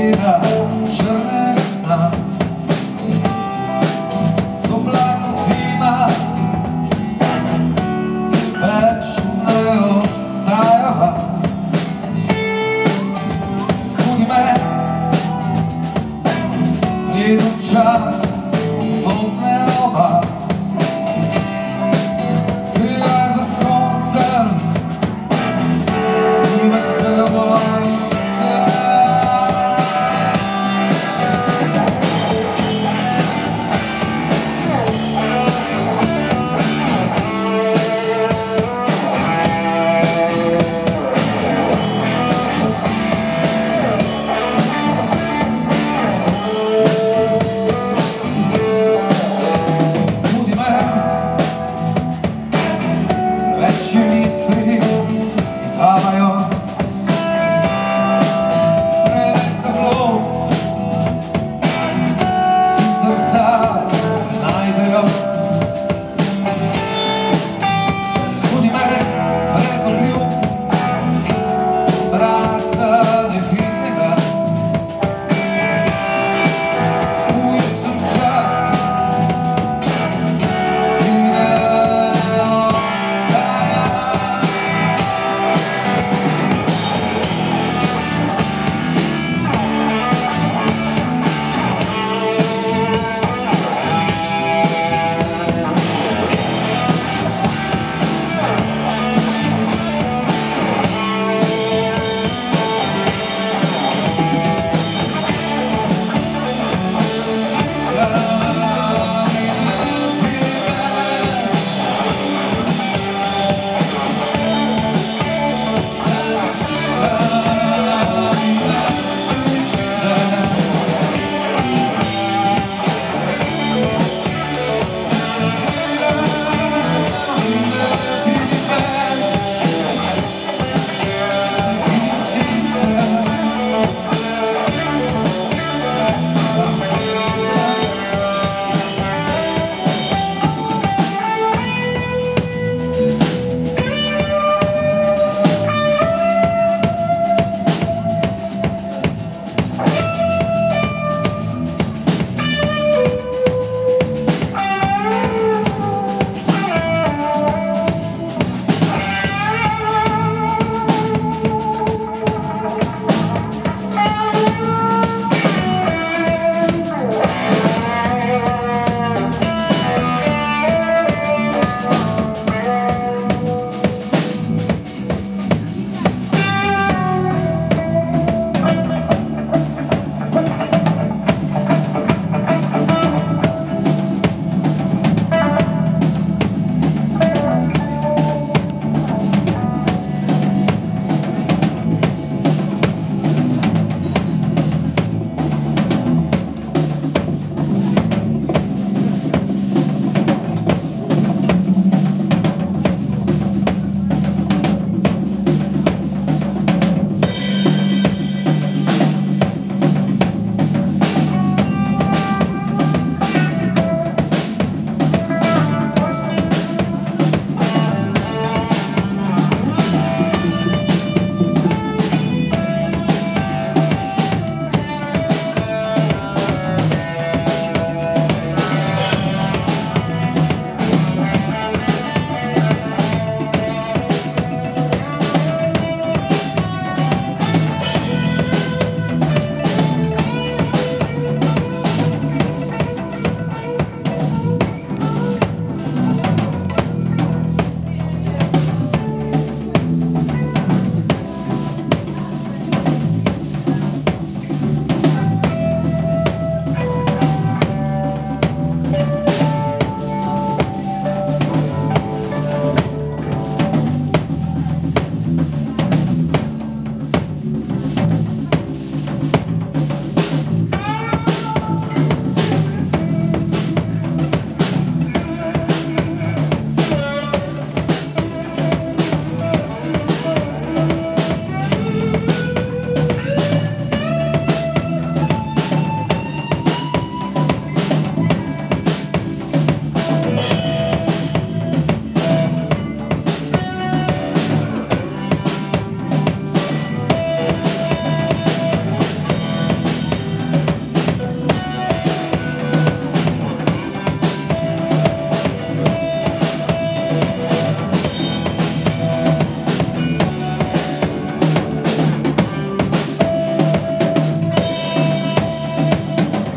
tega črnega sna. Z oblakom tima, ki več ne obstajava. Zbudi me, preden čas potne oba. Krivaj za soncem, zniva s teboj.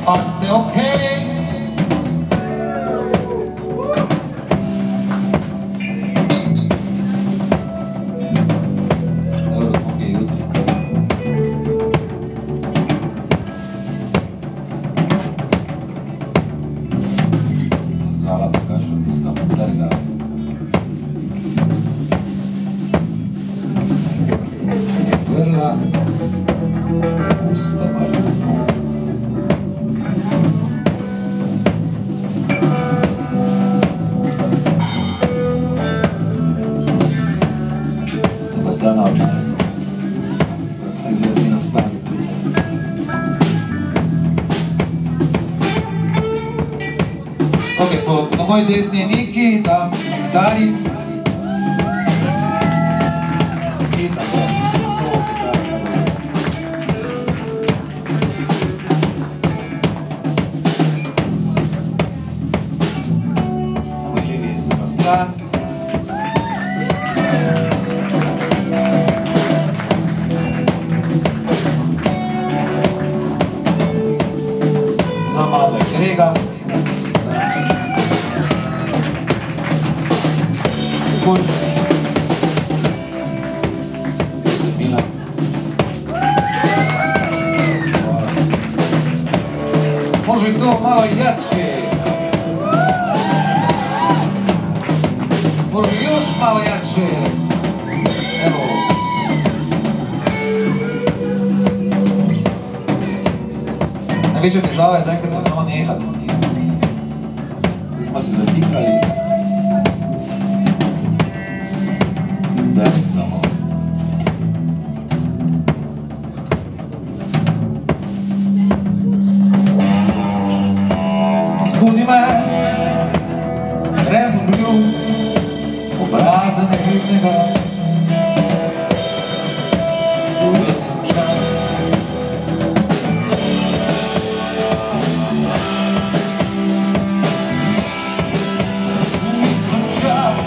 pa ste okej. Dobro smo okej jutri. Zala pa kažem, postav trga. Zaprla usta Barzina. Sebastiana odnesla. Taj zadinom stani tu. Ok, na moj desni je Niki, tam na gitari. I tako, solo gitari. Na moj levi je Sebastian. Za mano je Grega. Jaz sem Milan. Može i to malo jače. Može još malo jače. Evo. Največja težava je zaenkrat, da znamo nehati. Zdaj smo se zaciklali. Daj samo. Zbudi me, brez obljub, obraza nekritnega. Ujet sem čas. Ujet sem čas.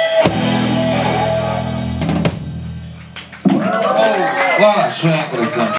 Hvala še enkrat za